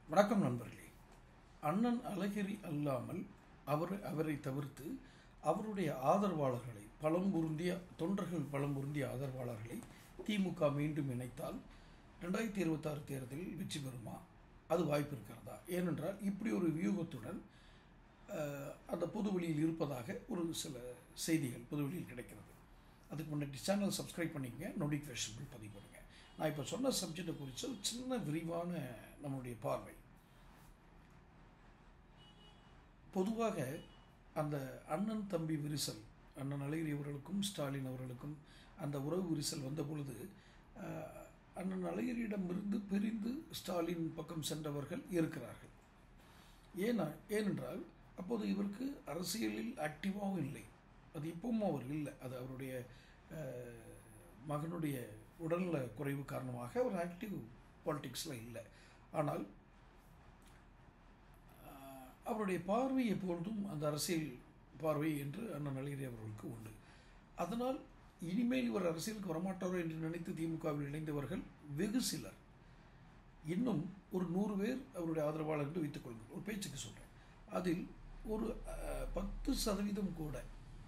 வணக்கம் நண்பர்களே. அண்ணன் அழகிரி அல்லாமல் அவரை தவிர்த்து அவருடைய ஆதரவாளர்களை பலம் பொருந்திய ஆதரவாளர்களை திமுக மீண்டும் இணைத்தால் 2026 தேர்தலில் வெற்றி பெறுமா? அது வாய்ப்பு இருக்கிறதா? ஏனென்றால் இப்படி ஒரு வியூகத்துடன் அந்த பொதுவெளியில் இருப்பதாக ஒரு சில செய்திகள் பொதுவெளியில் கிடைக்கிறது. அதுக்கு முன்னாடி சேனல் சப்ஸ்கிரைப் பண்ணிக்கங்க, நோட்டிஃபிகேஷன் பில் பதிவு பண்ணுங்கள். நான் இப்போ சொன்ன சப்ஜெக்டை குறித்து சின்ன விரிவான நம்முடைய பார்வை. பொதுவாக அந்த அண்ணன் தம்பி விரிசல், அண்ணன் அழகிரி அவர்களுக்கும் ஸ்டாலின் அவர்களுக்கும் அந்த உறவு விரிசல் வந்த பொழுது அண்ணன் அழகிரியிடமிருந்து பிரிந்து ஸ்டாலின் பக்கம் சென்றவர்கள் இருக்கிறார்கள். ஏனென்றால் அப்போது இவருக்கு அரசியலில் ஆக்டிவாகவும் இல்லை, அது இப்பவும் அவர் இல்லை. அது அவருடைய மகனுடைய உடல்நல குறைவு காரணமாக அவர் ஆக்டிவ் பாலிடிக்ஸில் இல்லை. ஆனால் அவருடைய பார்வை எப்பொழுதும் அந்த அரசியல் பார்வை என்று அண்ணன் அழகிரி அவர்களுக்கு உண்டு. அதனால் இனிமேல் இவர் அரசியலுக்கு வரமாட்டாரோ என்று நினைத்து திமுகவில் இணைந்தவர்கள் வெகு சிலர். இன்னும் ஒரு 100 பேர் அவருடைய ஆதரவாளர் என்று வைத்துக் கொள்ளுங்கள், ஒரு பேச்சுக்கு சொல்கிறேன். அதில் ஒரு 10% கூட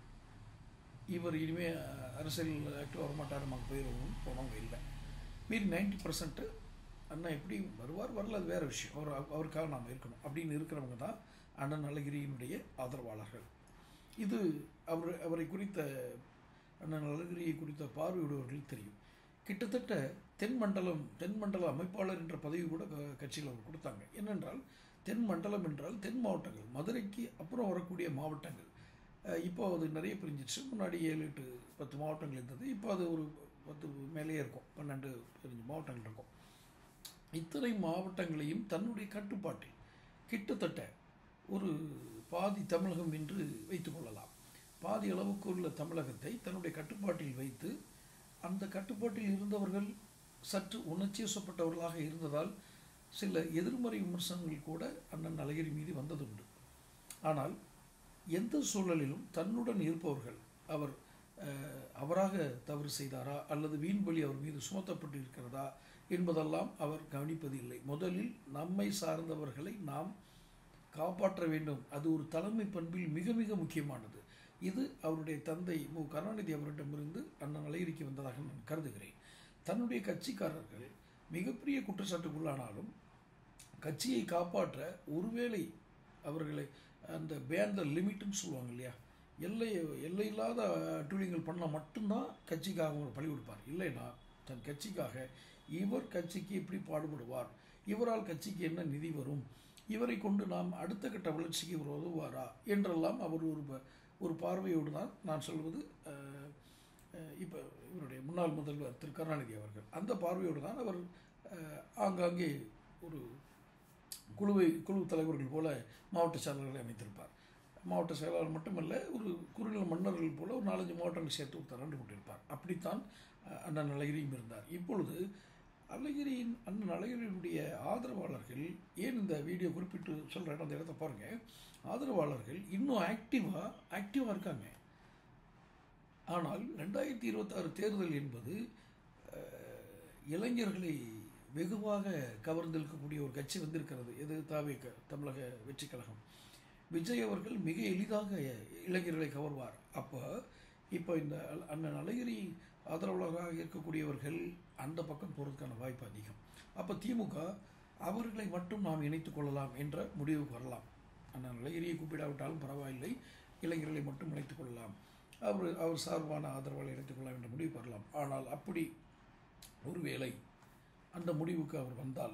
இவர் இனிமேல் அரசியல் ஆக்டிவ் வரமாட்டார், நமக்கு போனவங்க இல்லை. மீறி 90% அண்ணா எப்படி வருவார் வரல, அது வேறு விஷயம், அவருக்காக நாம் இருக்கணும் அப்படின்னு இருக்கிறவங்க தான் அண்ணன் அழகிரியினுடைய ஆதரவாளர்கள். இது அவரை குறித்த அண்ணன் அழகிரியை குறித்த பார்வையுடையவர்கள் தெரியும். கிட்டத்தட்ட தென்மண்டல அமைப்பாளர் என்ற பதவி கூட கட்சியில் அவர் கொடுத்தாங்க. என்னென்றால் தென் மண்டலம் என்றால் தென் மாவட்டங்கள், மதுரைக்கு அப்புறம் வரக்கூடிய மாவட்டங்கள். இப்போ அது நிறைய பிரிஞ்சிச்சு. முன்னாடி 7-8-10 மாவட்டங்கள் இருந்தது. இப்போ அது ஒரு 10 மேலேயே இருக்கும், 12 மாவட்டங்கள் இருக்கும். இத்தனை மாவட்டங்களையும் தன்னுடைய கட்டுப்பாட்டில் கிட்டத்தட்ட ஒரு பாதி தமிழகம் என்று வைத்து கொள்ளலாம். பாதி அளவுக்கு உள்ள தமிழகத்தை தன்னுடைய கட்டுப்பாட்டில் வைத்து, அந்த கட்டுப்பாட்டில் இருந்தவர்கள் சற்று உணர்ச்சிவசப்பட்டவர்களாக இருந்ததால் சில எதிர்மறை விமர்சனங்கள் கூட அண்ணன் அழகிரி மீது வந்ததுண்டு. ஆனால் எந்த சூழலிலும் தன்னுடன் இருப்பவர்கள் அவராக தவறு செய்தாரா அல்லது வீண்பலி அவர் மீது சுமத்தப்பட்டு இருக்கிறதா என்பதெல்லாம் அவர் கவனிப்பதில்லை. முதலில் நம்மை சார்ந்தவர்களை நாம் காப்பாற்ற வேண்டும். அது ஒரு தலைமை பண்பில் மிக மிக முக்கியமானது. இது அவருடைய தந்தை மு கருணாநிதி அவரிடமிருந்து அண்ணன் அழகிரிக்கு வந்ததாக நான் கருதுகிறேன். தன்னுடைய கட்சிக்காரர்கள் மிகப்பெரிய குற்றச்சாட்டுக்குள்ளானாலும் கட்சியை காப்பாற்ற ஒருவேளை அவர்களை அந்த பேந்த லிமிட்டுன்னு சொல்லுவாங்க இல்லையா, எல்லையில்லாத அட்டூழியங்கள் பண்ணால் மட்டும்தான் கட்சிக்காக அவர் பழி கொடுப்பார். இல்லைன்னா தன் கட்சிக்காக இவர் கட்சிக்கு எப்படி பாடுபடுவார், இவரால் கட்சிக்கு என்ன நிதி வரும், இவரை கொண்டு நாம் அடுத்த கட்ட வளர்ச்சிக்கு இவர் உதவுவாரா என்றெல்லாம் அவர் ஒரு பார்வையோடு தான் நான் சொல்வது. இப்போ இவருடைய முன்னாள் முதல்வர் திரு கருணாநிதி அவர்கள் அந்த பார்வையோடு தான் அவர் ஆங்காங்கே ஒரு குழு தலைவர்கள் போல மாவட்ட செயலாளர்களை அமைத்திருப்பார். மாவட்ட செயலாளர் மட்டுமல்ல, ஒரு குறுநில மன்னர்கள் போல ஒரு 4-5 மாவட்டங்கள் சேர்த்து ஒரு தரண்டு கொண்டிருப்பார். அப்படித்தான் அண்ணன் அழகிரியும் இருந்தார். இப்பொழுது அண்ணன் அழகிரியுடைய ஆதரவாளர்கள், ஏன் இந்த வீடியோ குறிப்பிட்டு சொல்கிறேன், அந்த இடத்த பாருங்கள். ஆதரவாளர்கள் இன்னும் ஆக்டிவாக இருக்காங்க. ஆனால் 2026 தேர்தல் என்பது இளைஞர்களை வெகுவாக கவர்ந்திருக்கக்கூடிய ஒரு கட்சி வந்திருக்கிறது. எது? தமிழக வெற்றி கழகம். விஜய் அவர்கள் மிக எளிதாக இளைஞர்களை கவர்வார். இப்போ இந்த அண்ணன் அழகிரி ஆதரவாளராக இருக்கக்கூடியவர்கள் அந்த பக்கம் போகிறதுக்கான வாய்ப்பு அதிகம். அப்போ திமுக அவர்களை மட்டும் நாம் இணைத்து கொள்ளலாம் என்ற முடிவுக்கு வரலாம். அண்ணன் அழகிரியை கூப்பிடாவிட்டாலும் பரவாயில்லை, இளைஞர்களை மட்டும் இணைத்துக் கொள்ளலாம், அவர் சார்பான ஆதரவாளரை இணைத்துக் கொள்ளலாம் என்ற முடிவுக்கு வரலாம். ஆனால் அப்படி ஒருவேளை அந்த முடிவுக்கு அவர் வந்தால்,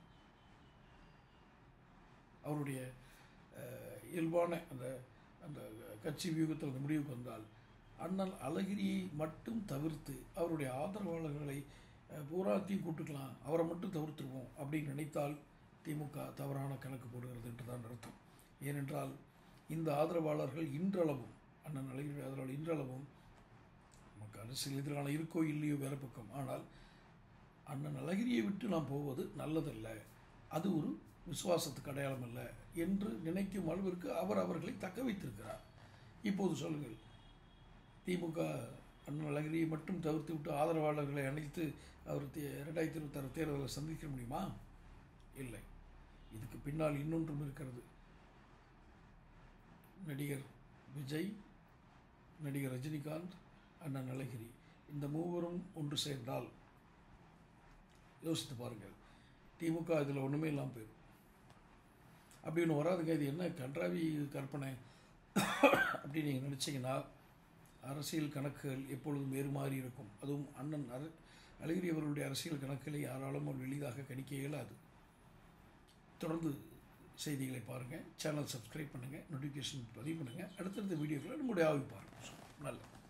அவருடைய இயல்பான அந்த கட்சி வியூகத்தில் அந்த முடிவுக்கு வந்தால், அண்ணன் அழகிரியை மட்டும் தவிர்த்து அவருடைய ஆதரவாளர்களை பூராத்தையும் கூட்டுக்கலாம், அவரை மட்டும் தவிர்த்துருவோம் அப்படின்னு நினைத்தால் திமுக தவறான கணக்கு போடுகிறது என்று தான் அர்த்தம். ஏனென்றால் இந்த ஆதரவாளர்கள் இன்றளவும், அண்ணன் அழகிரி ஆதரவாளர் இன்றளவும் நமக்கு அரசியல் எதிரான இருக்கோ இல்லையோ வேறு பக்கம், ஆனால் அண்ணன் அழகிரியை விட்டு நாம் போவது நல்லதல்ல, அது ஒரு விசுவாசத்துக்கு அடையாளம் அல்ல என்று நினைக்கும் அளவிற்கு அவர்களை தக்க வைத்திருக்கிறார். இப்போது சொல்லுங்கள், திமுக அண்ணன் அழகிரியை மட்டும் தவிர்த்து விட்டு ஆதரவாளர்களை அணைத்து அவர் 2026 தேர்தலை சந்திக்க முடியுமா? இல்லை. இதுக்கு பின்னால் இன்னொன்றும் இருக்கிறது. நடிகர் விஜய், நடிகர் ரஜினிகாந்த், அண்ணன் அழகிரி, இந்த மூவரும் ஒன்று சேர்ந்தால் யோசித்து பாருங்கள், திமுக இதில் ஒன்றுமே இல்லாமல் போயிடும். அப்படி ஒன்று வராதுங்க. இது என்ன கன்றாவி கற்பனை அப்படின்னு நீங்கள் நினச்சிங்கன்னா அரசியல் கணக்குகள் எப்பொழுதும் வேறு மாதிரி இருக்கும். அதுவும் அண்ணன் அழகிரி அவர்களுடைய அரசியல் கணக்குகளை யாராலும் எளிதாக கணிக்க இயலாது. தொடர்ந்து செய்திகளை பாருங்கள், சேனல் சப்ஸ்கிரைப் பண்ணுங்கள், நோட்டிஃபிகேஷன் பதிவு பண்ணுங்கள். அடுத்தடுத்த வீடியோக்களை நம்முடைய ஆய்வு பாருங்கள். நல்லது.